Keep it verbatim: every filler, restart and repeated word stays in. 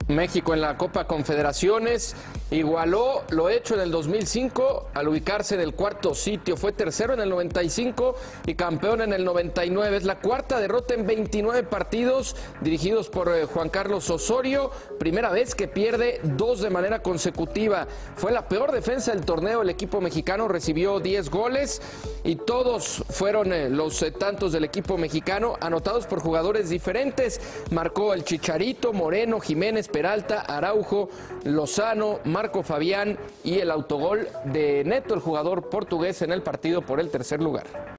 México en la Copa Confederaciones igualó lo hecho en el dos mil cinco al ubicarse en el cuarto sitio. Fue tercero en el noventa y cinco y campeón en el noventa y nueve. Es la cuarta derrota en veintinueve partidos dirigidos por eh, Juan Carlos Osorio. Primera vez que pierde dos de manera consecutiva. Fue la peor defensa del torneo. El equipo mexicano recibió diez goles y todos fueron eh, los eh, tantos del equipo mexicano anotados por jugadores diferentes. Marcó el Chicharito, Moreno, Jiménez, Peralta, Araujo, Lozano, Marco Fabián y el autogol de Neto, el jugador portugués en el partido por el tercer lugar.